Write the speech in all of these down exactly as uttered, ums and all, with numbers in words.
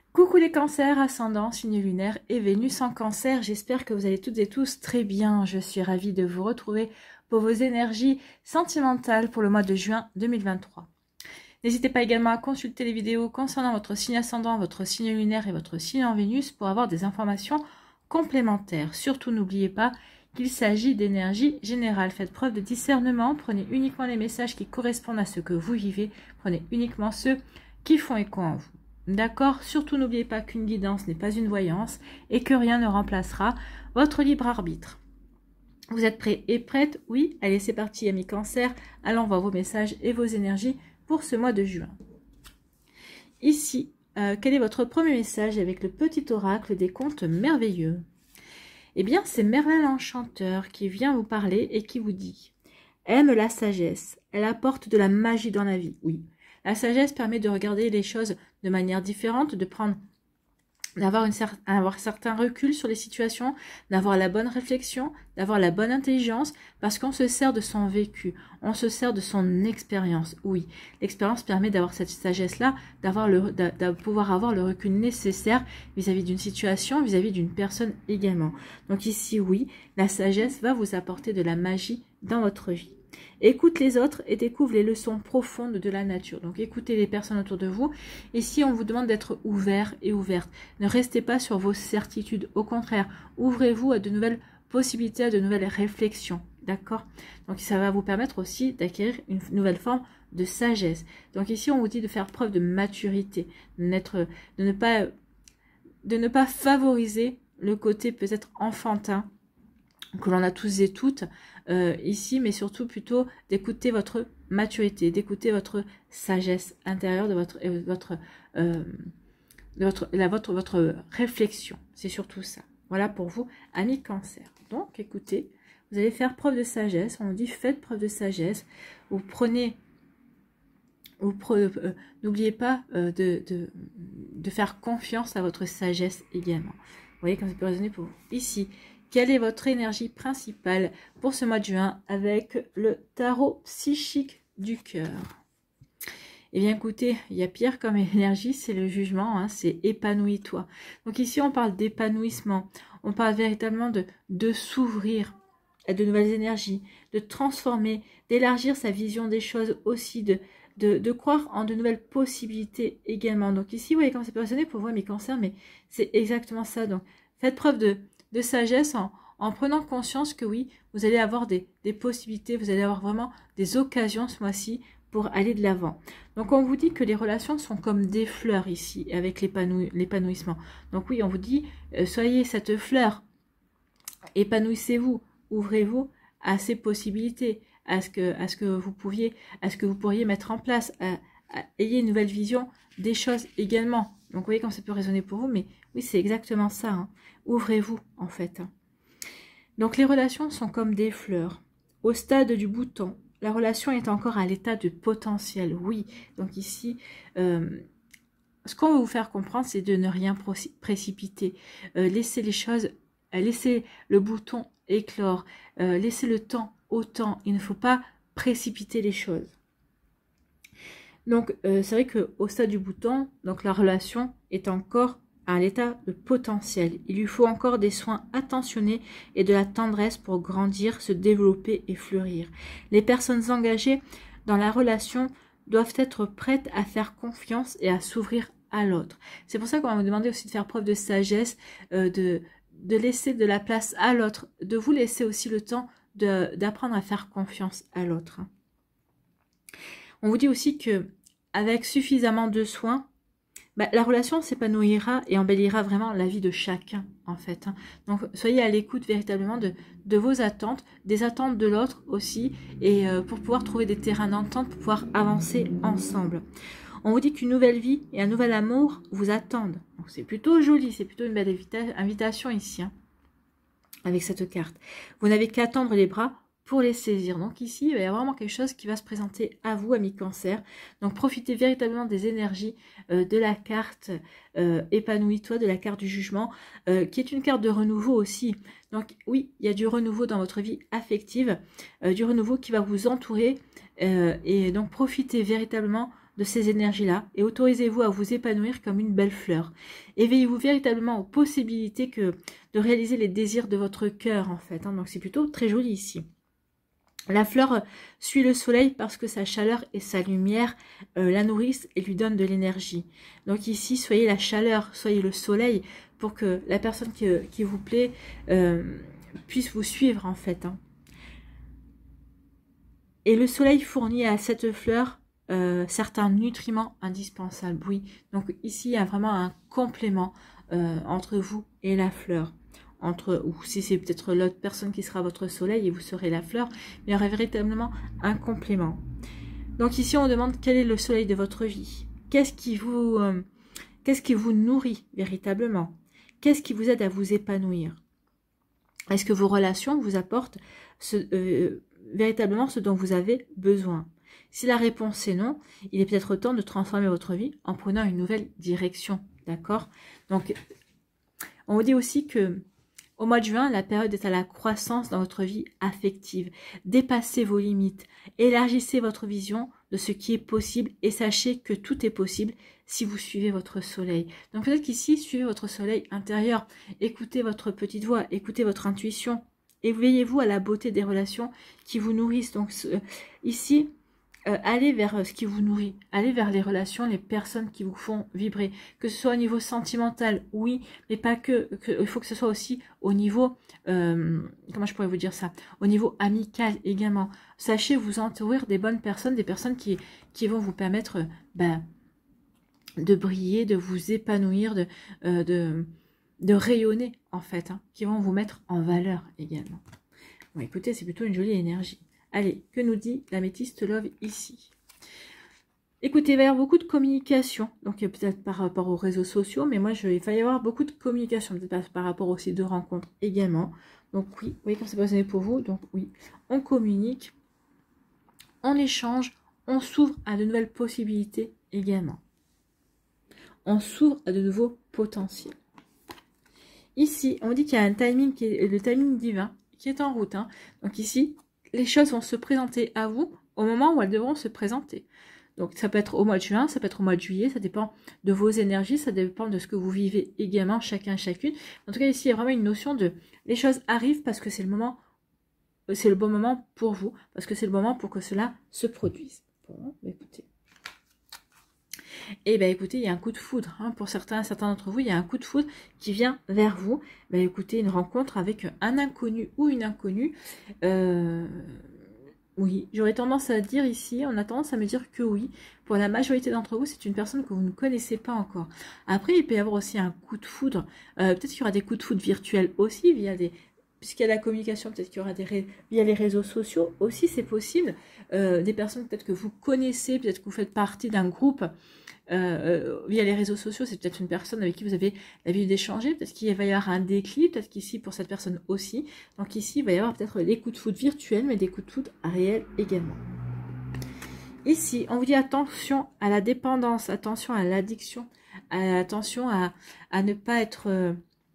Coucou les cancers, ascendant, signe lunaire et Vénus en cancer, j'espère que vous allez toutes et tous très bien. Je suis ravie de vous retrouver pour vos énergies sentimentales pour le mois de juin deux mille vingt-trois. N'hésitez pas également à consulter les vidéos concernant votre signe ascendant, votre signe lunaire et votre signe en Vénus pour avoir des informations complémentaires. Surtout n'oubliez pas qu'il s'agit d'énergie générale. Faites preuve de discernement, prenez uniquement les messages qui correspondent à ce que vous vivez, prenez uniquement ceux qui font écho en vous. D'accord? Surtout n'oubliez pas qu'une guidance n'est pas une voyance et que rien ne remplacera votre libre arbitre. Vous êtes prêts et prêtes? Oui? Allez, c'est parti, amis cancer. Allons voir vos messages et vos énergies pour ce mois de juin. Ici, euh, quel est votre premier message avec le petit oracle des contes merveilleux? Eh bien, c'est Merlin l'Enchanteur qui vient vous parler et qui vous dit « Aime la sagesse, elle apporte de la magie dans la vie. » Oui. La sagesse permet de regarder les choses de manière différente, de prendre, d'avoir une cer- avoir un certain recul sur les situations, d'avoir la bonne réflexion, d'avoir la bonne intelligence, parce qu'on se sert de son vécu, on se sert de son expérience. Oui, l'expérience permet d'avoir cette sagesse-là, d'avoir le, de, de pouvoir avoir le recul nécessaire vis-à-vis d'une situation, vis-à-vis d'une personne également. Donc ici, oui, la sagesse va vous apporter de la magie dans votre vie. Écoute les autres et découvre les leçons profondes de la nature. Donc écoutez les personnes autour de vous. Ici, on vous demande d'être ouvert et ouverte. Ne restez pas sur vos certitudes. Au contraire, ouvrez-vous à de nouvelles possibilités, à de nouvelles réflexions. D'accord? Donc ça va vous permettre aussi d'acquérir une nouvelle forme de sagesse. Donc ici, on vous dit de faire preuve de maturité, de, de, ne, pas, de ne pas favoriser le côté peut-être enfantin que l'on a tous et toutes euh, ici, mais surtout plutôt d'écouter votre maturité, d'écouter votre sagesse intérieure, de votre, euh, votre, euh, de votre, la, votre, votre réflexion. C'est surtout ça. Voilà pour vous, amis cancer. Donc, écoutez, vous allez faire preuve de sagesse. On dit faites preuve de sagesse. Vous prenez, vous pre, euh, n'oubliez pas euh, de, de, de faire confiance à votre sagesse également. Vous voyez, comme ça peut résonner pour vous. Ici, quelle est votre énergie principale pour ce mois de juin avec le tarot psychique du cœur? Eh bien, écoutez, il y a pire comme énergie, c'est le jugement, hein, c'est épanouis-toi. Donc ici, on parle d'épanouissement, on parle véritablement de, de s'ouvrir à de nouvelles énergies, de transformer, d'élargir sa vision des choses aussi, de, de, de croire en de nouvelles possibilités également. Donc ici, vous voyez comme c'est passionné pour vous, mes cancers, mais c'est exactement ça. Donc, faites preuve de... de sagesse en, en prenant conscience que oui, vous allez avoir des, des possibilités, vous allez avoir vraiment des occasions ce mois-ci pour aller de l'avant. Donc on vous dit que les relations sont comme des fleurs ici, avec l'épanouissement. Donc oui, on vous dit, euh, soyez cette fleur, épanouissez-vous, ouvrez-vous à ces possibilités, à ce que, à ce que vous pouviez, à ce que vous pourriez mettre en place, à, à, ayez une nouvelle vision des choses également. Donc vous voyez comme ça peut résonner pour vous, mais oui, c'est exactement ça. Hein. Ouvrez-vous, en fait. Donc, les relations sont comme des fleurs. Au stade du bouton, la relation est encore à l'état de potentiel. Oui, donc ici, euh, ce qu'on veut vous faire comprendre, c'est de ne rien précipiter. Euh, laissez les choses, euh, laissez le bouton éclore. Euh, laissez le temps au temps. Il ne faut pas précipiter les choses. Donc, euh, c'est vrai qu'au stade du bouton, donc la relation est encore à l'état de potentiel. Il lui faut encore des soins attentionnés et de la tendresse pour grandir, se développer et fleurir. Les personnes engagées dans la relation doivent être prêtes à faire confiance et à s'ouvrir à l'autre. C'est pour ça qu'on va vous demander aussi de faire preuve de sagesse, euh, de, de laisser de la place à l'autre, de vous laisser aussi le temps d'apprendre à faire confiance à l'autre. On vous dit aussi que avec suffisamment de soins, bah, la relation s'épanouira et embellira vraiment la vie de chacun, en fait. Donc, soyez à l'écoute véritablement de, de vos attentes, des attentes de l'autre aussi, et euh, pour pouvoir trouver des terrains d'entente, pour pouvoir avancer ensemble. On vous dit qu'une nouvelle vie et un nouvel amour vous attendent. Donc, c'est plutôt joli, c'est plutôt une belle invitation ici, hein, avec cette carte. Vous n'avez qu'à tendre les bras pour les saisir. Donc ici, il va y avoir vraiment quelque chose qui va se présenter à vous, amis cancer. Donc profitez véritablement des énergies euh, de la carte euh, épanouis-toi, de la carte du jugement, euh, qui est une carte de renouveau aussi. Donc oui, il y a du renouveau dans votre vie affective, euh, du renouveau qui va vous entourer. Euh, et donc profitez véritablement de ces énergies-là et autorisez-vous à vous épanouir comme une belle fleur. Éveillez-vous véritablement aux possibilités que de réaliser les désirs de votre cœur, en fait. Hein. Donc, c'est plutôt très joli ici. La fleur suit le soleil parce que sa chaleur et sa lumière euh, la nourrissent et lui donnent de l'énergie. Donc ici, soyez la chaleur, soyez le soleil pour que la personne qui, qui vous plaît euh, puisse vous suivre en fait. Hein. Et le soleil fournit à cette fleur euh, certains nutriments indispensables. Oui, donc ici, il y a vraiment un complément euh, entre vous et la fleur. Entre, ou si c'est peut-être l'autre personne qui sera votre soleil et vous serez la fleur, mais il y aurait véritablement un complément. Donc ici, on demande quel est le soleil de votre vie. Qu'est-ce qui vous, euh, qu'est-ce qui vous nourrit véritablement? Qu'est-ce qui vous aide à vous épanouir? Est-ce que vos relations vous apportent ce, euh, véritablement ce dont vous avez besoin? Si la réponse est non, il est peut-être temps de transformer votre vie en prenant une nouvelle direction. D'accord? Donc, on vous dit aussi que au mois de juin, la période est à la croissance dans votre vie affective. Dépassez vos limites, élargissez votre vision de ce qui est possible et sachez que tout est possible si vous suivez votre soleil. Donc peut-être qu'ici, suivez votre soleil intérieur, écoutez votre petite voix, écoutez votre intuition, éveillez-vous à la beauté des relations qui vous nourrissent. Donc ici, Euh, allez vers euh, ce qui vous nourrit, allez vers les relations, les personnes qui vous font vibrer, que ce soit au niveau sentimental, oui, mais pas que, que il faut que ce soit aussi au niveau, euh, comment je pourrais vous dire ça, au niveau amical également. Sachez vous entourer des bonnes personnes, des personnes qui, qui vont vous permettre euh, ben, de briller, de vous épanouir, de, euh, de, de rayonner en fait, hein, qui vont vous mettre en valeur également. Bon, écoutez, c'est plutôt une jolie énergie. Allez, que nous dit l'améthyste love ici? Écoutez, il va y avoir beaucoup de communication, donc peut-être par rapport aux réseaux sociaux, mais moi, je, il va y avoir beaucoup de communication, peut-être par rapport aussi de rencontres également. Donc oui, vous voyez comme c'est passionné pour vous, donc oui, on communique, on échange, on s'ouvre à de nouvelles possibilités également. On s'ouvre à de nouveaux potentiels. Ici, on dit qu'il y a un timing, qui est le timing divin, qui est en route. Hein. Donc ici, les choses vont se présenter à vous au moment où elles devront se présenter. Donc ça peut être au mois de juin, ça peut être au mois de juillet, ça dépend de vos énergies, ça dépend de ce que vous vivez également, chacun, chacune. En tout cas, ici, il y a vraiment une notion de les choses arrivent parce que c'est le moment, c'est le bon moment pour vous, parce que c'est le moment pour que cela se produise. Bon, bah écoutez. Et bien écoutez, il y a un coup de foudre, hein, pour certains, certains d'entre vous, il y a un coup de foudre qui vient vers vous. Ben écoutez, une rencontre avec un inconnu ou une inconnue. Euh, oui, j'aurais tendance à dire ici, on a tendance à me dire que oui. Pour la majorité d'entre vous, c'est une personne que vous ne connaissez pas encore. Après, il peut y avoir aussi un coup de foudre. Euh, peut-être qu'il y aura des coups de foudre virtuels aussi, via des... Puisqu'il y a la communication, peut-être qu'il y aura des ré... via les réseaux sociaux aussi, c'est possible. Euh, des personnes peut-être que vous connaissez, peut-être que vous faites partie d'un groupe. Euh, via les réseaux sociaux, c'est peut-être une personne avec qui vous avez l'habitude d'échanger, peut-être qu'il va y avoir un déclic, peut-être qu'ici pour cette personne aussi. Donc ici, il va y avoir peut-être des coups de foudre virtuels, mais des coups de foudre réels également. Ici, on vous dit attention à la dépendance, attention à l'addiction, attention à, à ne pas être euh,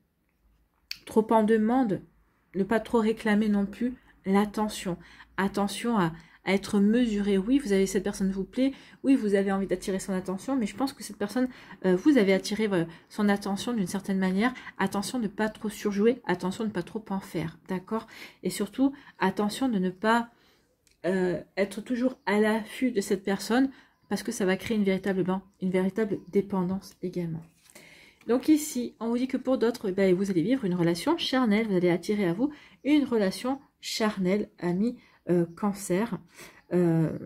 trop en demande, ne pas trop réclamer non plus l'attention. Attention à à être mesuré. Oui, vous avez cette personne vous plaît, oui, vous avez envie d'attirer son attention, mais je pense que cette personne, euh, vous avez attiré euh, son attention d'une certaine manière. Attention de ne pas trop surjouer, attention de ne pas trop en faire, d'accord? Et surtout, attention de ne pas euh, être toujours à l'affût de cette personne, parce que ça va créer une véritable, une véritable dépendance également. Donc ici, on vous dit que pour d'autres, ben, vous allez vivre une relation charnelle, vous allez attirer à vous une relation charnelle, ami, Euh, cancer. Euh,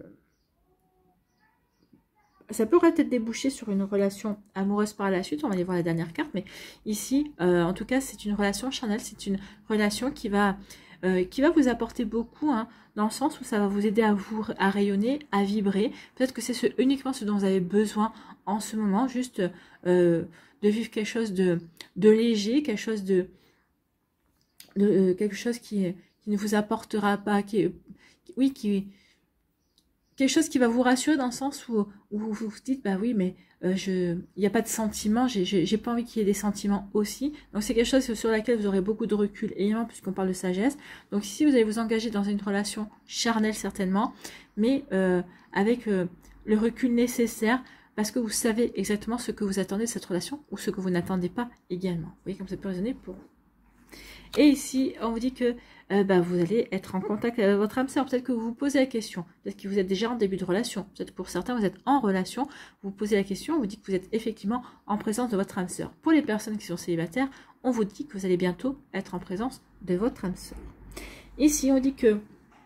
ça pourrait peut-être déboucher sur une relation amoureuse par la suite, on va aller voir la dernière carte, mais ici, euh, en tout cas, c'est une relation charnelle, c'est une relation qui va, euh, qui va vous apporter beaucoup, hein, dans le sens où ça va vous aider à vous à rayonner, à vibrer. Peut-être que c'est ce, uniquement ce dont vous avez besoin en ce moment, juste euh, de vivre quelque chose de, de léger, quelque chose de, de euh, quelque chose qui qui ne vous apportera pas, qui, oui, qui, quelque chose qui va vous rassurer dans le sens où, où vous vous dites, bah oui, mais euh, je, il n'y a pas de sentiments, j'ai pas envie qu'il y ait des sentiments aussi. Donc c'est quelque chose sur laquelle vous aurez beaucoup de recul, également puisqu'on parle de sagesse. Donc ici, vous allez vous engager dans une relation charnelle certainement, mais euh, avec euh, le recul nécessaire parce que vous savez exactement ce que vous attendez de cette relation ou ce que vous n'attendez pas également. Vous voyez comme ça peut résonner pour vous. Et ici, on vous dit que euh, bah, vous allez être en contact avec votre âme sœur. Peut-être que vous vous posez la question. Peut-être que vous êtes déjà en début de relation. Peut-être que pour certains, vous êtes en relation. Vous vous posez la question. On vous dit que vous êtes effectivement en présence de votre âme sœur. Pour les personnes qui sont célibataires, on vous dit que vous allez bientôt être en présence de votre âme sœur. Ici, on dit que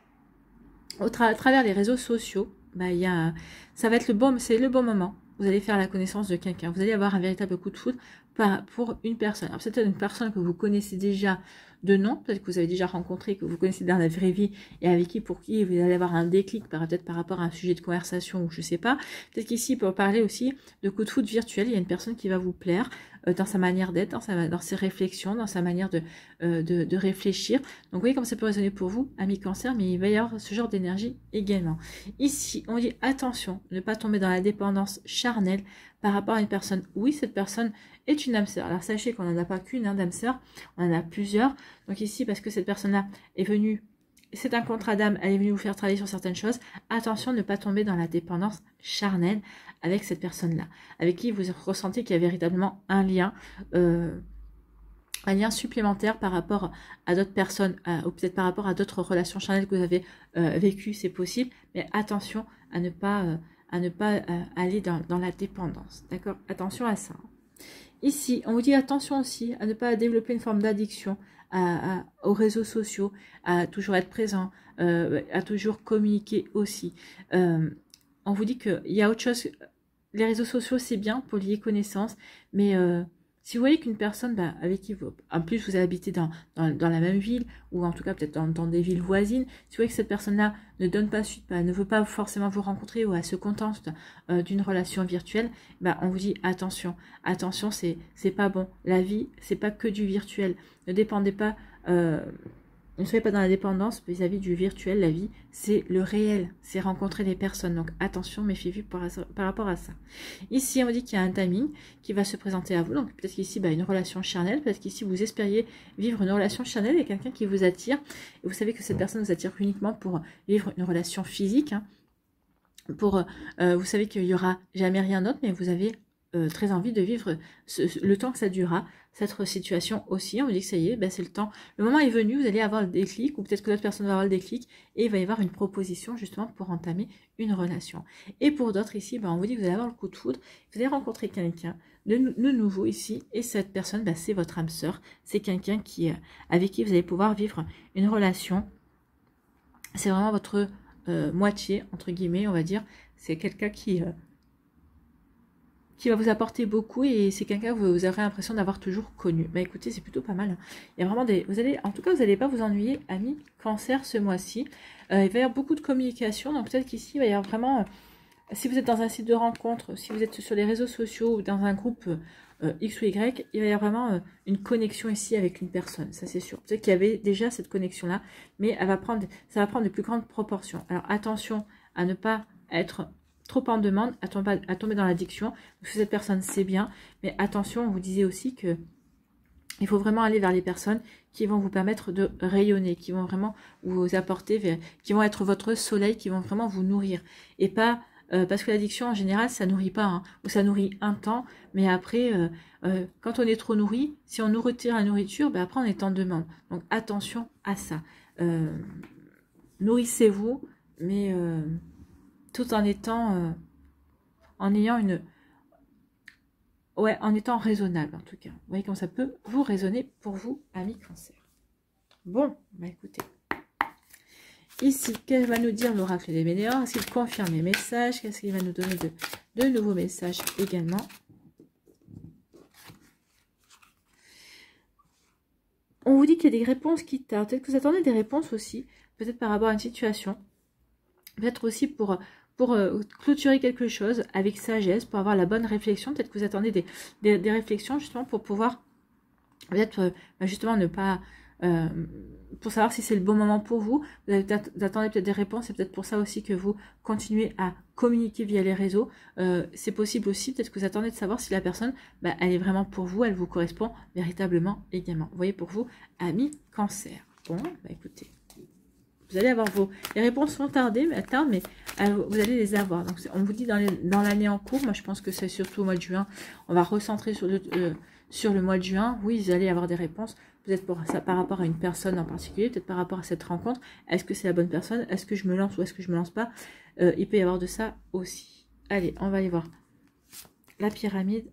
au tra à travers les réseaux sociaux, bah, y a, ça va être le bon, c'est le bon moment. Vous allez faire la connaissance de quelqu'un. Vous allez avoir un véritable coup de foudre pour une personne. Alors, c'est peut-être une personne que vous connaissez déjà de nom, peut-être que vous avez déjà rencontré, que vous connaissez dans la vraie vie et avec qui, pour qui vous allez avoir un déclic, peut-être par rapport à un sujet de conversation ou je sais pas. Peut-être qu'ici, pour parler aussi de coup de foudre virtuel, il y a une personne qui va vous plaire euh, dans sa manière d'être, dans, sa, dans ses réflexions, dans sa manière de, euh, de, de réfléchir. Donc, vous voyez comme ça peut résonner pour vous, amis cancer, mais il va y avoir ce genre d'énergie également. Ici, on dit attention, ne pas tomber dans la dépendance charnelle par rapport à une personne. Oui, cette personne est une âme sœur. Alors sachez qu'on n'en a pas qu'une hein, d'âme sœur, on en a plusieurs. Donc ici, parce que cette personne-là est venue, c'est un contrat d'âme, elle est venue vous faire travailler sur certaines choses. Attention de ne pas tomber dans la dépendance charnelle avec cette personne-là, avec qui vous ressentez qu'il y a véritablement un lien, euh, un lien supplémentaire par rapport à d'autres personnes, à, ou peut-être par rapport à d'autres relations charnelles que vous avez euh, vécues, c'est possible. Mais attention à ne pas, euh, à ne pas euh, aller dans, dans la dépendance. D'accord? Attention à ça. Ici, on vous dit attention aussi à ne pas développer une forme d'addiction à, à, aux réseaux sociaux, à toujours être présent, euh, à toujours communiquer aussi. Euh, on vous dit qu'il y a autre chose. Les réseaux sociaux, c'est bien pour lier connaissances, mais euh, si vous voyez qu'une personne bah, avec qui vous, en plus vous habitez dans, dans, dans la même ville, ou en tout cas peut-être dans, dans des villes voisines, si vous voyez que cette personne-là ne donne pas suite, bah, ne veut pas forcément vous rencontrer ou elle se contente euh, d'une relation virtuelle, bah, on vous dit attention, attention, c'est c'est pas bon. La vie, c'est pas que du virtuel. Ne dépendez pas, euh, ne soyez pas dans la dépendance vis-à-vis du virtuel. La vie, c'est le réel, c'est rencontrer des personnes. Donc attention, méfiez-vous par, par rapport à ça. Ici, on dit qu'il y a un timing qui va se présenter à vous. Donc peut-être qu'ici, bah, une relation charnelle. Peut-être qu'ici, vous espériez vivre une relation charnelle avec quelqu'un qui vous attire. Et vous savez que cette personne vous attire uniquement pour vivre une relation physique. Hein. Pour, euh, vous savez qu'il n'y aura jamais rien d'autre, mais vous avez euh, très envie de vivre ce, le temps que ça durera, cette situation aussi. On vous dit que ça y est, ben c'est le temps. Le moment est venu, vous allez avoir le déclic, ou peut-être que l'autre personne va avoir le déclic, et il va y avoir une proposition justement pour entamer une relation. Et pour d'autres ici, ben on vous dit que vous allez avoir le coup de foudre, vous allez rencontrer quelqu'un de, de nouveau ici, et cette personne, ben, c'est votre âme sœur, c'est quelqu'un qui, avec qui vous allez pouvoir vivre une relation. C'est vraiment votre euh, moitié, entre guillemets, on va dire. C'est quelqu'un qui... Euh, qui va vous apporter beaucoup et c'est quelqu'un que vous aurez l'impression d'avoir toujours connu. Bah écoutez, c'est plutôt pas mal. Il y a vraiment des... Vous allez, en tout cas, vous n'allez pas vous ennuyer, amis cancer, ce mois-ci. Euh, il va y avoir beaucoup de communication, donc peut-être qu'ici, il va y avoir vraiment... Euh, si vous êtes dans un site de rencontre, si vous êtes sur les réseaux sociaux ou dans un groupe euh, X ou Y, il va y avoir vraiment euh, une connexion ici avec une personne, ça c'est sûr. Peut-être qu'il y avait déjà cette connexion-là, mais elle va prendre, ça va prendre de plus grandes proportions. Alors attention à ne pas être... trop en demande, à tomber, à tomber dans l'addiction, parce que cette personne c'est bien, mais attention, on vous disait aussi que il faut vraiment aller vers les personnes qui vont vous permettre de rayonner, qui vont vraiment vous apporter, vers, qui vont être votre soleil, qui vont vraiment vous nourrir, et pas, euh, parce que l'addiction en général ça nourrit pas, hein, ou ça nourrit un temps, mais après, euh, euh, quand on est trop nourri, si on nous retire la nourriture, ben après on est en demande, donc attention à ça, euh, nourrissez-vous, mais... Euh, tout en étant, euh, en ayant une, ouais, en étant raisonnable en tout cas. Vous voyez comment ça peut vous résonner pour vous, amis cancer. Bon, bah écoutez. Ici, qu'est-ce va nous dire l'oracle des météores? Est-ce qu'il confirme les messages? Qu'est-ce qu'il va nous donner de, de nouveaux messages également? On vous dit qu'il y a des réponses qui tardent. Peut-être que vous attendez des réponses aussi, peut-être par rapport à une situation. Peut-être aussi pour... pour euh, clôturer quelque chose avec sagesse, pour avoir la bonne réflexion. Peut-être que vous attendez des, des, des réflexions justement pour pouvoir peut-être euh, justement ne pas... Euh, pour savoir si c'est le bon moment pour vous. Vous, avez, vous attendez peut-être des réponses. C'est peut-être pour ça aussi que vous continuez à communiquer via les réseaux. Euh, c'est possible aussi, peut-être que vous attendez de savoir si la personne, bah, elle est vraiment pour vous, elle vous correspond véritablement également. Vous voyez, pour vous, amis cancer. Bon, bah écoutez... Vous allez avoir vos... Les réponses vont tarder, mais, tard, mais euh, vous allez les avoir. Donc, on vous dit dans l'année en cours, moi je pense que c'est surtout au mois de juin. On va recentrer sur le, euh, sur le mois de juin. Oui, vous allez avoir des réponses. Peut-être pour ça par rapport à une personne en particulier, peut-être par rapport à cette rencontre. Est-ce que c'est la bonne personne? Est-ce que je me lance ou est-ce que je me lance pas? euh, Il peut y avoir de ça aussi. Allez, on va aller voir la pyramide.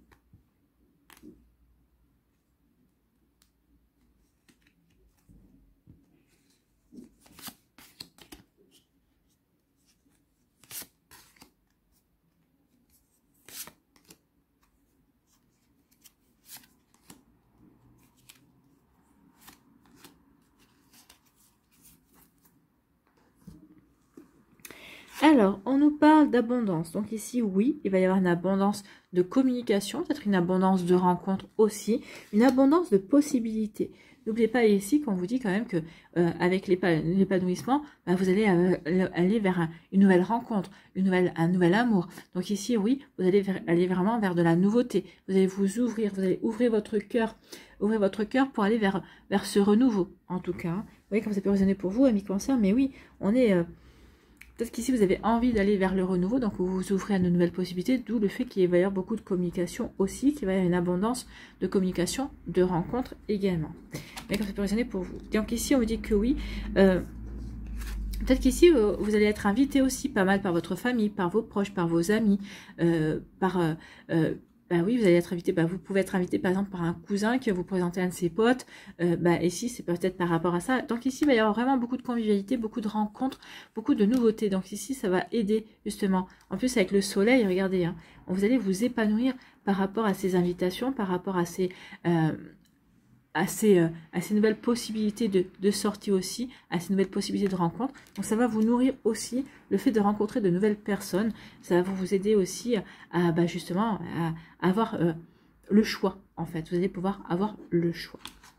Alors, on nous parle d'abondance. Donc ici, oui, il va y avoir une abondance de communication, peut-être une abondance de rencontres aussi, une abondance de possibilités. N'oubliez pas ici qu'on vous dit quand même que euh, avec l'épanouissement, bah, vous allez euh, aller vers un, une nouvelle rencontre, une nouvelle, un nouvel amour. Donc ici, oui, vous allez vers, aller vraiment vers de la nouveauté. Vous allez vous ouvrir, vous allez ouvrir votre cœur, ouvrir votre cœur pour aller vers, vers ce renouveau, en tout cas. Vous voyez comme ça peut résonner pour vous, amis cancer, mais oui, on est... Euh, Peut-être qu'ici, vous avez envie d'aller vers le renouveau, donc vous vous ouvrez à de nouvelles possibilités, d'où le fait qu'il va y avoir beaucoup de communication aussi, qu'il va y avoir une abondance de communication, de rencontres également. Mais comme ça peut résonner pour vous. Donc ici, on vous dit que oui. Euh, Peut-être qu'ici, vous allez être invité aussi pas mal par votre famille, par vos proches, par vos amis, euh, par... Euh, euh, bah oui, vous allez être invité, bah vous pouvez être invité par exemple par un cousin qui va vous présenter un de ses potes. Euh, bah ici, c'est peut-être par rapport à ça. Donc ici, il va y avoir vraiment beaucoup de convivialité, beaucoup de rencontres, beaucoup de nouveautés. Donc ici, ça va aider justement. En plus, avec le soleil, regardez, hein, vous allez vous épanouir par rapport à ces invitations, par rapport à ces... Euh, À ces, euh, à ces nouvelles possibilités de, de sortie aussi, à ces nouvelles possibilités de rencontre. Donc ça va vous nourrir aussi, le fait de rencontrer de nouvelles personnes, ça va vous aider aussi à, bah justement à, à avoir euh, le choix en fait. Vous allez pouvoir avoir le choix.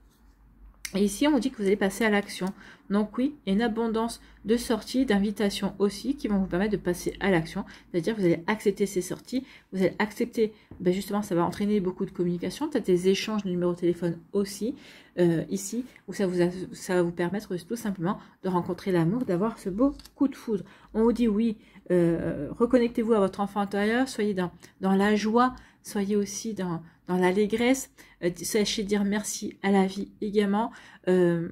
Et ici, on vous dit que vous allez passer à l'action. Donc oui, il y a une abondance de sorties, d'invitations aussi, qui vont vous permettre de passer à l'action. C'est-à-dire que vous allez accepter ces sorties, vous allez accepter, ben justement, ça va entraîner beaucoup de communication, peut-être des échanges de numéros de téléphone aussi, euh, ici, où ça, vous a, ça va vous permettre tout simplement de rencontrer l'amour, d'avoir ce beau coup de foudre. On vous dit oui, euh, reconnectez-vous à votre enfant intérieur, soyez dans, dans la joie, soyez aussi dans, dans l'allégresse, euh, sachez dire merci à la vie également, euh,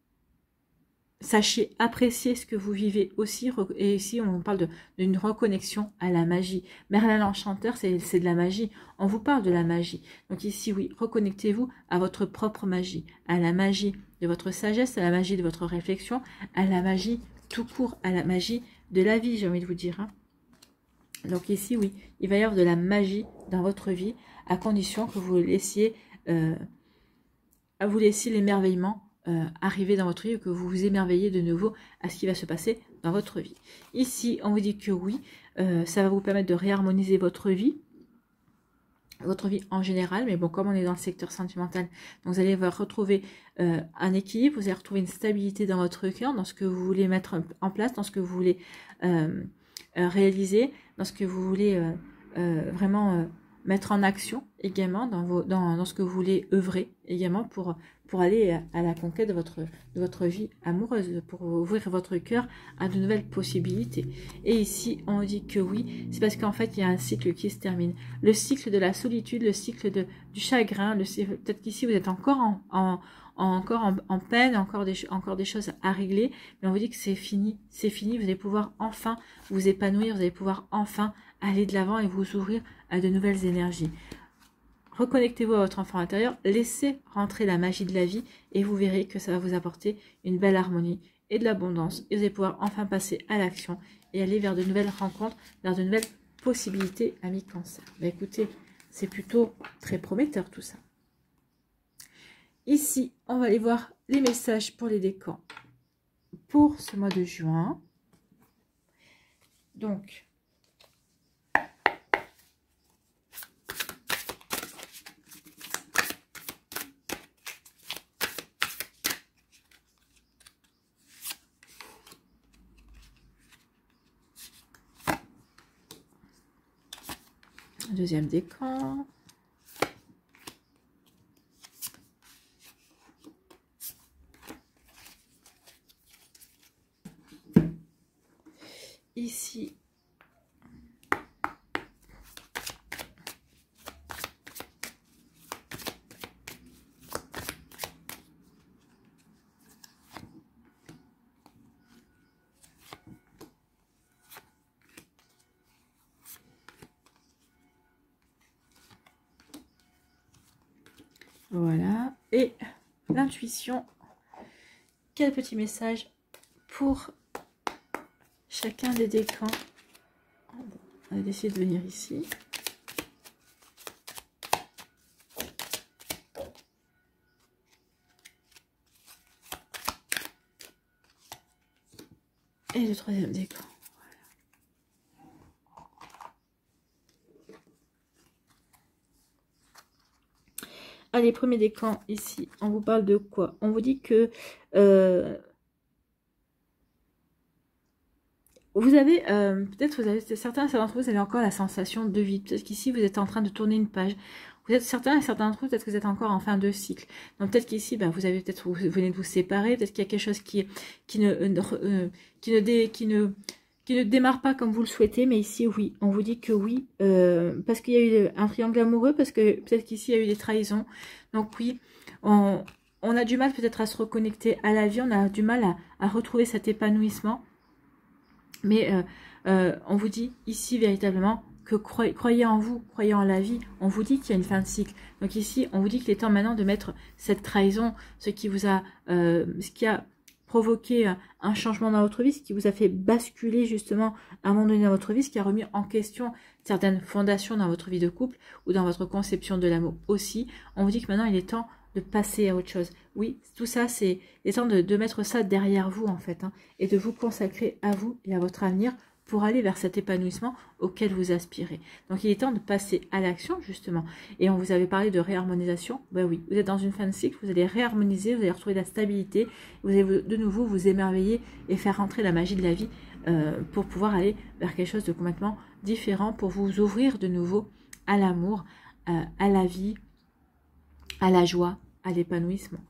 sachez apprécier ce que vous vivez aussi, et ici on parle d'une reconnexion à la magie. Merlin l'Enchanteur, c'est de la magie, on vous parle de la magie. Donc ici oui, reconnectez-vous à votre propre magie, à la magie de votre sagesse, à la magie de votre réflexion, à la magie tout court, à la magie de la vie, j'ai envie de vous dire. Hein. Donc ici oui, il va y avoir de la magie dans votre vie, à condition que vous laissiez, euh, vous laissiez l'émerveillement euh, arriver dans votre vie, que vous vous émerveillez de nouveau à ce qui va se passer dans votre vie. Ici, on vous dit que oui, euh, ça va vous permettre de réharmoniser votre vie, votre vie en général, mais bon, comme on est dans le secteur sentimental, donc vous allez retrouver euh, un équilibre, vous allez retrouver une stabilité dans votre cœur, dans ce que vous voulez mettre en place, dans ce que vous voulez euh, euh, réaliser, dans ce que vous voulez euh, euh, vraiment euh, mettre en action également, dans, vos, dans, dans ce que vous voulez œuvrer également pour, pour aller à la conquête de votre, de votre vie amoureuse, pour ouvrir votre cœur à de nouvelles possibilités. Et ici, on dit que oui, c'est parce qu'en fait, il y a un cycle qui se termine. Le cycle de la solitude, le cycle de, du chagrin, peut-être qu'ici, vous êtes encore en... en encore en, en peine, encore des, encore des choses à régler, mais on vous dit que c'est fini, c'est fini, vous allez pouvoir enfin vous épanouir, vous allez pouvoir enfin aller de l'avant et vous ouvrir à de nouvelles énergies. Reconnectez-vous à votre enfant intérieur, laissez rentrer la magie de la vie et vous verrez que ça va vous apporter une belle harmonie et de l'abondance et vous allez pouvoir enfin passer à l'action et aller vers de nouvelles rencontres, vers de nouvelles possibilités, amis cancer. Mais écoutez, c'est plutôt très prometteur tout ça. Ici, on va aller voir les messages pour les décans pour ce mois de juin. Donc, deuxième décan. ici, voilà, et l'intuition, quel petit message pour chacun des décans. On va essayer de venir ici. Et le troisième décan. Allez, premier décan ici, on vous parle de quoi? On vous dit que euh, vous avez, euh, peut-être vous avez, certains d'entre vous, vous avez encore la sensation de vide. Peut-être qu'ici, vous êtes en train de tourner une page. Vous êtes certains et certains d'entre vous, peut-être que vous êtes encore en fin de cycle. Donc peut-être qu'ici, ben, vous avez peut-être, vous venez de vous séparer. Peut-être qu'il y a quelque chose qui, qui, ne, euh, qui, ne dé, qui, ne, qui ne démarre pas comme vous le souhaitez. Mais ici, oui, on vous dit que oui. Euh, parce qu'il y a eu un triangle amoureux. Parce que peut-être qu'ici, il y a eu des trahisons. Donc oui, on, on a du mal peut-être à se reconnecter à la vie. On a du mal à, à retrouver cet épanouissement. Mais euh, euh, on vous dit ici véritablement que croyez, croyez en vous, croyez en la vie. On vous dit qu'il y a une fin de cycle. Donc ici, on vous dit qu'il est temps maintenant de mettre cette trahison, ce qui vous a, euh, ce qui a provoqué un changement dans votre vie, ce qui vous a fait basculer justement à un moment donné dans votre vie, ce qui a remis en question certaines fondations dans votre vie de couple ou dans votre conception de l'amour aussi. On vous dit que maintenant il est temps de passer à autre chose. Oui, tout ça, c'est il est temps de, de mettre ça derrière vous en fait, hein, et de vous consacrer à vous et à votre avenir pour aller vers cet épanouissement auquel vous aspirez. Donc il est temps de passer à l'action justement. Et on vous avait parlé de réharmonisation. Ben oui, vous êtes dans une fin de cycle, vous allez réharmoniser, vous allez retrouver la stabilité, vous allez de nouveau vous émerveiller et faire rentrer la magie de la vie euh, pour pouvoir aller vers quelque chose de complètement différent, pour vous ouvrir de nouveau à l'amour, euh, à la vie, à la joie, à l'épanouissement.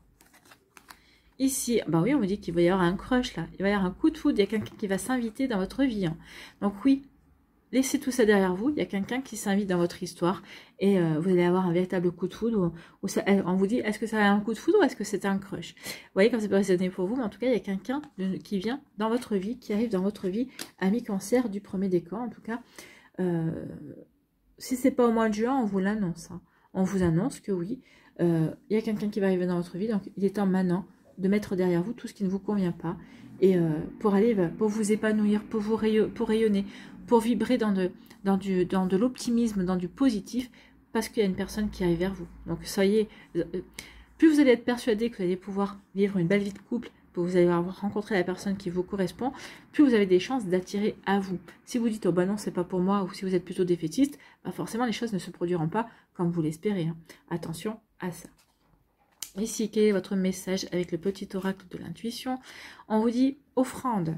Ici, bah oui, on me dit qu'il va y avoir un crush là, il va y avoir un coup de foudre, il y a quelqu'un qui va s'inviter dans votre vie. Hein. Donc oui, laissez tout ça derrière vous, il y a quelqu'un qui s'invite dans votre histoire et euh, vous allez avoir un véritable coup de foudre. Où, où ça, on vous dit, est-ce que ça a un coup de foudre ou est-ce que c'est un crush? Vous voyez comme ça peut résonner pour vous, mais en tout cas, il y a quelqu'un qui vient dans votre vie, qui arrive dans votre vie, ami cancer du premier décan en tout cas. Euh, si c'est pas au mois de juin, on vous l'annonce. Hein. On vous annonce que oui, euh, il y a quelqu'un qui va arriver dans votre vie, donc il est temps maintenant de mettre derrière vous tout ce qui ne vous convient pas et euh, pour aller pour vous épanouir, pour vous rayonner, pour rayonner, pour vibrer dans de dans du dans de l'optimisme, dans du positif, parce qu'il y a une personne qui arrive vers vous. Donc soyez, euh, plus vous allez être persuadé que vous allez pouvoir vivre une belle vie de couple, que vous allez avoir rencontré la personne qui vous correspond, plus vous avez des chances d'attirer à vous. Si vous dites oh bah non c'est pas pour moi, ou si vous êtes plutôt défaitiste, bah forcément les choses ne se produiront pas comme vous l'espérez. Hein. Attention à ça. Ici, quel est votre message avec le petit oracle de l'intuition? On vous dit offrande.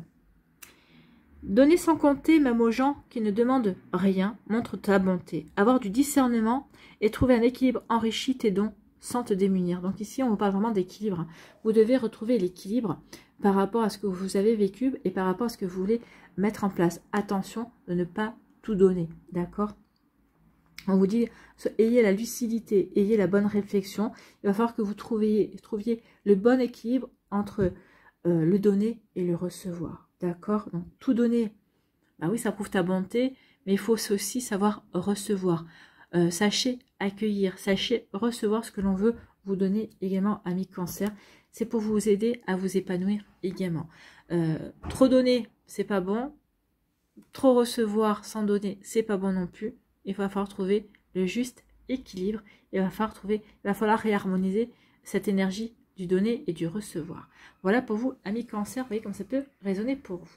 Donner sans compter même aux gens qui ne demandent rien montre ta bonté. Avoir du discernement et trouver un équilibre enrichit tes dons sans te démunir. Donc ici, on vous parle vraiment d'équilibre. Vous devez retrouver l'équilibre par rapport à ce que vous avez vécu et par rapport à ce que vous voulez mettre en place. Attention de ne pas tout donner, d'accord? On vous dit, ayez la lucidité, ayez la bonne réflexion. Il va falloir que vous trouviez, trouviez le bon équilibre entre euh, le donner et le recevoir. D'accord? Donc, tout donner, bah oui, ça prouve ta bonté, mais il faut aussi savoir recevoir. Euh, sachez accueillir, sachez recevoir ce que l'on veut vous donner également, ami cancer. C'est pour vous aider à vous épanouir également. Euh, trop donner, c'est pas bon. Trop recevoir sans donner, c'est pas bon non plus. Il va falloir trouver le juste équilibre. Il va falloir trouver, il va falloir réharmoniser cette énergie du donner et du recevoir. Voilà pour vous, amis cancer. Vous voyez comme ça peut résonner pour vous.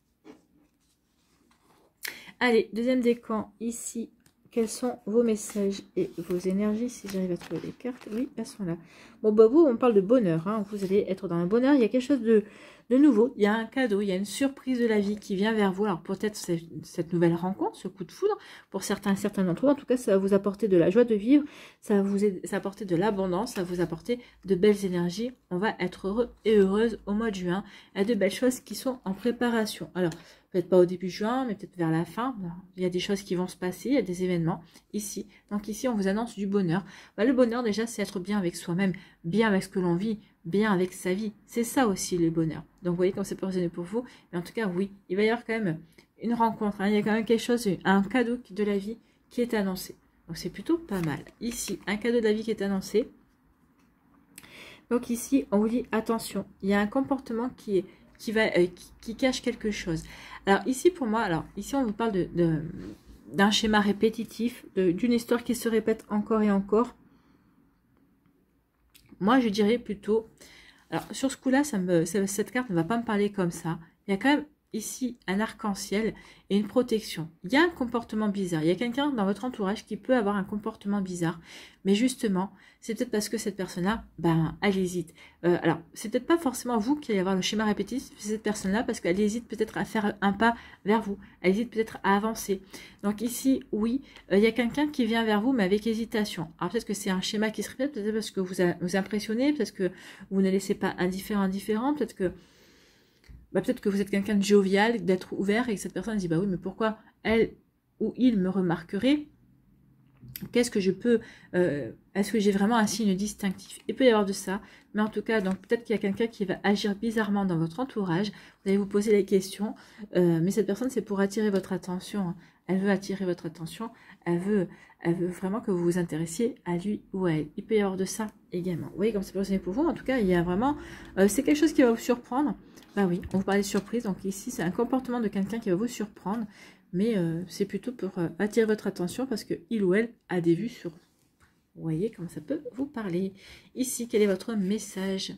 Allez, deuxième décan ici. Quels sont vos messages et vos énergies? Si j'arrive à trouver les cartes, oui, elles sont là. Bon, bah vous, on parle de bonheur. Hein. Vous allez être dans le bonheur. Il y a quelque chose de, de nouveau. Il y a un cadeau, il y a une surprise de la vie qui vient vers vous. Alors peut-être cette nouvelle rencontre, ce coup de foudre. Pour certains, certains d'entre vous, en tout cas, ça va vous apporter de la joie de vivre. Ça va vous aider, ça va apporter de l'abondance. Ça va vous apporter de belles énergies. On va être heureux et heureuse au mois de juin. Il y a de belles choses qui sont en préparation. Alors, peut-être pas au début juin, mais peut-être vers la fin. Il y a des choses qui vont se passer, il y a des événements ici. Donc ici, on vous annonce du bonheur. Bah, le bonheur, déjà, c'est être bien avec soi-même, bien avec ce que l'on vit, bien avec sa vie. C'est ça aussi, le bonheur. Donc, vous voyez comme c'est pas résonné pour vous. Mais en tout cas, oui, il va y avoir quand même une rencontre. Hein. Il y a quand même quelque chose, un cadeau de la vie qui est annoncé. Donc, c'est plutôt pas mal. Ici, un cadeau de la vie qui est annoncé. Donc, ici, on vous dit, attention, il y a un comportement qui est Qui, va, euh, qui, qui cache quelque chose. Alors ici pour moi, alors ici on vous parle de, de, d'un schéma répétitif, d'une histoire qui se répète encore et encore. Moi je dirais plutôt, alors sur ce coup-là, ça me, cette carte ne va pas me parler comme ça. Il y a quand même ici un arc-en-ciel et une protection. Il y a un comportement bizarre. Il y a quelqu'un dans votre entourage qui peut avoir un comportement bizarre. Mais justement, c'est peut-être parce que cette personne-là, ben, elle hésite. Euh, alors, c'est peut-être pas forcément vous qui allez avoir le schéma répétitif, c'est cette personne-là parce qu'elle hésite peut-être à faire un pas vers vous. Elle hésite peut-être à avancer. Donc ici, oui, euh, il y a quelqu'un qui vient vers vous, mais avec hésitation. Alors peut-être que c'est un schéma qui se répète, peut-être parce que vous, a, vous impressionnez, peut-être que vous ne laissez pas indifférent, indifférent, peut-être que Bah, peut-être que vous êtes quelqu'un de jovial, d'être ouvert, et que cette personne dit, bah oui, mais pourquoi elle ou il me remarquerait? Qu'est-ce que je peux... Euh, Est-ce que j'ai vraiment un signe distinctif? Il peut y avoir de ça, mais en tout cas, donc peut-être qu'il y a quelqu'un qui va agir bizarrement dans votre entourage. Vous allez vous poser les questions, euh, mais cette personne, c'est pour attirer votre attention. Elle veut attirer votre attention, elle veut, elle veut vraiment que vous vous intéressiez à lui ou à elle. Il peut y avoir de ça également. Vous voyez, comme c'est possible pour vous, en tout cas, il y a vraiment... Euh, c'est quelque chose qui va vous surprendre. Bah oui, on vous parlait de surprise, donc ici c'est un comportement de quelqu'un qui va vous surprendre, mais euh, c'est plutôt pour euh, attirer votre attention parce que il ou elle a des vues sur vous. Vous voyez comment ça peut vous parler. Ici, quel est votre message?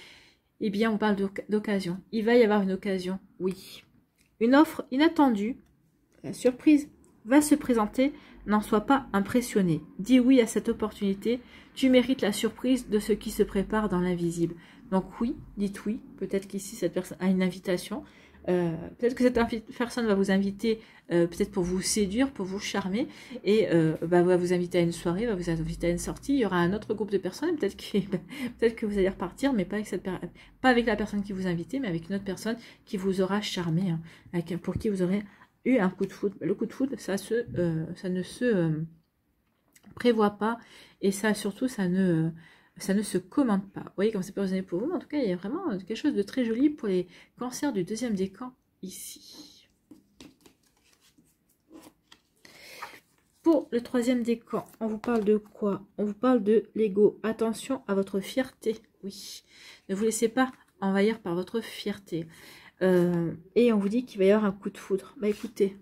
Eh bien, on parle d'occasion. Il va y avoir une occasion, oui. Une offre inattendue, la surprise va se présenter, n'en sois pas impressionné. Dis oui à cette opportunité, tu mérites la surprise de ce qui se prépare dans l'invisible. Donc oui, dites oui. Peut-être qu'ici, cette personne a une invitation. Euh, peut-être que cette personne va vous inviter, euh, peut-être pour vous séduire, pour vous charmer, et euh, bah, va vous inviter à une soirée, va vous inviter à une sortie. Il y aura un autre groupe de personnes. Peut-être que, peut-être que vous allez repartir, mais pas avec, cette, pas avec la personne qui vous invite, mais avec une autre personne qui vous aura charmé, hein, avec, pour qui vous aurez eu un coup de foudre. Le coup de foudre, ça, se, euh, ça ne se euh, prévoit pas, et ça surtout, ça ne... ça ne se commande pas. Vous voyez comme c'est pas résonné pour vous, mais en tout cas, il y a vraiment quelque chose de très joli pour les cancers du deuxième décan ici. Pour le troisième décan, on vous parle de quoi? On vous parle de l'ego. Attention à votre fierté, oui. Ne vous laissez pas envahir par votre fierté. Euh, et on vous dit qu'il va y avoir un coup de foudre. Bah écoutez,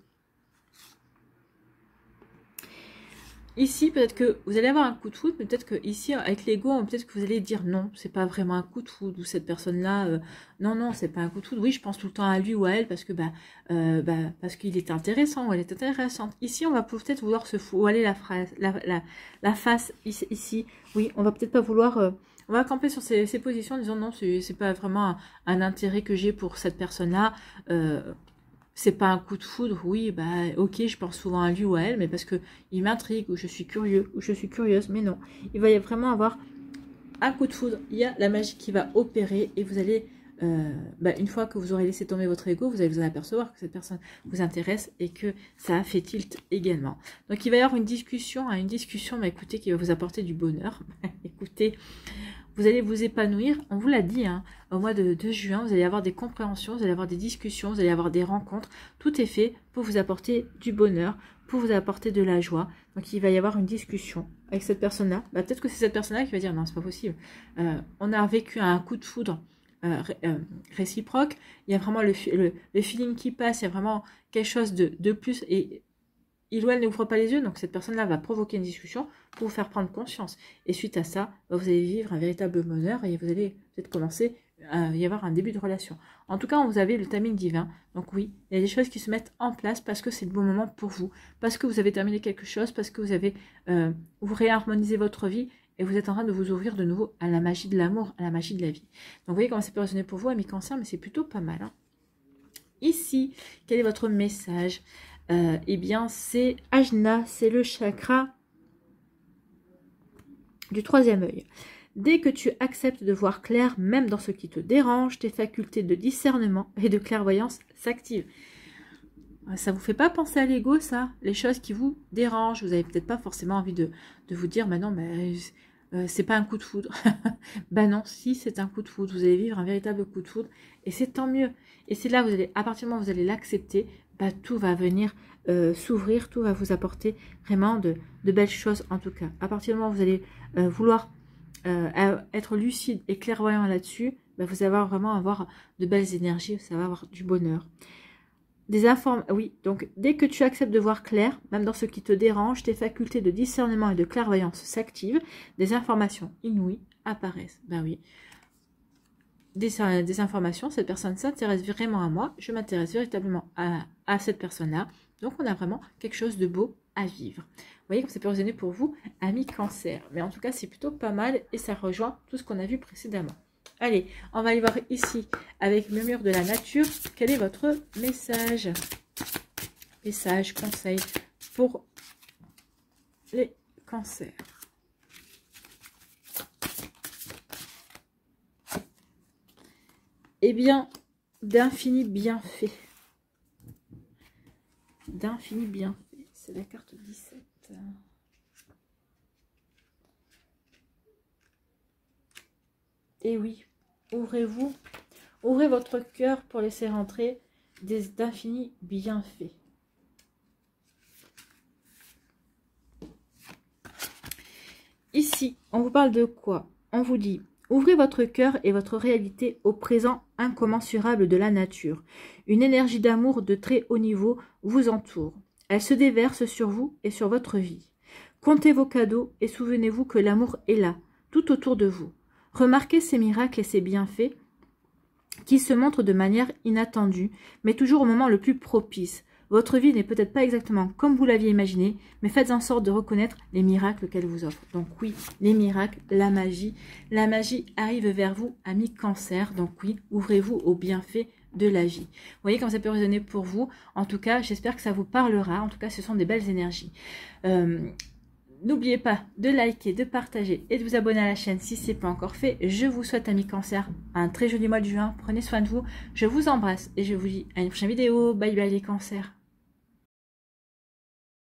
ici, peut-être que vous allez avoir un coup de foudre, mais peut-être que ici, avec l'ego, peut-être que vous allez dire non, c'est pas vraiment un coup de foudre, ou cette personne-là, euh, non, non, c'est pas un coup de foudre. Oui, je pense tout le temps à lui ou à elle, parce que bah, euh, bah parce qu'il est intéressant, ou elle est intéressante. Ici, on va peut-être vouloir se voiler la, phrase, la, la, la face, ici, ici. Oui, on va peut-être pas vouloir... Euh, on va camper sur ces, ces positions en disant non, c'est pas vraiment un, un intérêt que j'ai pour cette personne-là. Euh, c'est pas un coup de foudre, oui, bah ok, je pense souvent à lui ou à elle, mais parce que il m'intrigue, ou je suis curieux, ou je suis curieuse, mais non. Il va y vraiment avoir un coup de foudre, il y a la magie qui va opérer, et vous allez, euh, bah, une fois que vous aurez laissé tomber votre ego, vous allez vous en apercevoir que cette personne vous intéresse, et que ça a fait tilt également. Donc il va y avoir une discussion, hein, une discussion, bah, écoutez, qui va vous apporter du bonheur. Écoutez, vous allez vous épanouir, on vous l'a dit, hein, au mois de, de juin, vous allez avoir des compréhensions, vous allez avoir des discussions, vous allez avoir des rencontres. Tout est fait pour vous apporter du bonheur, pour vous apporter de la joie. Donc il va y avoir une discussion avec cette personne-là. Bah, peut-être que c'est cette personne-là qui va dire non, c'est pas possible. Euh, on a vécu un coup de foudre euh, euh, réciproque. Il y a vraiment le, le, le feeling qui passe, il y a vraiment quelque chose de, de plus. Et il ou elle n'ouvre pas les yeux, donc cette personne-là va provoquer une discussion pour vous faire prendre conscience. Et suite à ça, vous allez vivre un véritable bonheur et vous allez peut-être commencer à y avoir un début de relation. En tout cas, vous avez le timing divin. Donc oui, il y a des choses qui se mettent en place parce que c'est le bon moment pour vous, parce que vous avez terminé quelque chose, parce que vous avez euh, vous réharmonisé votre vie et vous êtes en train de vous ouvrir de nouveau à la magie de l'amour, à la magie de la vie. Donc vous voyez comment ça peut résonner pour vous, amis Cancer, mais c'est plutôt pas mal. Hein. Ici, quel est votre message? Euh, eh bien, c'est Ajna, c'est le chakra du troisième œil. Dès que tu acceptes de voir clair, même dans ce qui te dérange, tes facultés de discernement et de clairvoyance s'activent. Ça vous fait pas penser à l'ego, ça? Les choses qui vous dérangent. Vous avez peut-être pas forcément envie de, de vous dire, mais non, mais euh, c'est pas un coup de foudre. Ben non, si, c'est un coup de foudre. Vous allez vivre un véritable coup de foudre. Et c'est tant mieux. Et c'est là, vous allez, à partir du moment où vous allez l'accepter, bah, tout va venir euh, s'ouvrir, tout va vous apporter vraiment de, de belles choses, en tout cas. À partir du moment où vous allez euh, vouloir euh, être lucide et clairvoyant là-dessus, bah, vous allez avoir, vraiment avoir de belles énergies, vous allez avoir du bonheur. Des informations, oui, donc dès que tu acceptes de voir clair, même dans ce qui te dérange, tes facultés de discernement et de clairvoyance s'activent, des informations inouïes apparaissent. Ben oui, des, des informations, cette personne s'intéresse vraiment à moi, je m'intéresse véritablement à, à cette personne-là, donc on a vraiment quelque chose de beau à vivre. Vous voyez comme ça peut résonner pour vous, amis Cancer, mais en tout cas c'est plutôt pas mal et ça rejoint tout ce qu'on a vu précédemment. Allez, on va aller voir ici, avec le mur de la nature, quel est votre message? Message, conseil pour les cancers. Eh bien, d'infini bienfait. D'infini bienfait, c'est la carte dix-sept. Et oui, ouvrez-vous, ouvrez votre cœur pour laisser rentrer d'infinis bienfaits. Ici, on vous parle de quoi? On vous dit, ouvrez votre cœur et votre réalité au présent incommensurable de la nature. Une énergie d'amour de très haut niveau vous entoure. Elle se déverse sur vous et sur votre vie. Comptez vos cadeaux et souvenez-vous que l'amour est là, tout autour de vous. Remarquez ces miracles et ces bienfaits qui se montrent de manière inattendue, mais toujours au moment le plus propice. Votre vie n'est peut-être pas exactement comme vous l'aviez imaginé, mais faites en sorte de reconnaître les miracles qu'elle vous offre. Donc oui, les miracles, la magie. La magie arrive vers vous, amis Cancer. Donc oui, ouvrez-vous aux bienfaits de la vie. Vous voyez comme ça peut résonner pour vous. En tout cas, j'espère que ça vous parlera. En tout cas, ce sont des belles énergies. Euh, N'oubliez pas de liker, de partager et de vous abonner à la chaîne si ce n'est pas encore fait. Je vous souhaite, amis Cancer, un très joli mois de juin. Prenez soin de vous. Je vous embrasse et je vous dis à une prochaine vidéo. Bye bye les Cancers.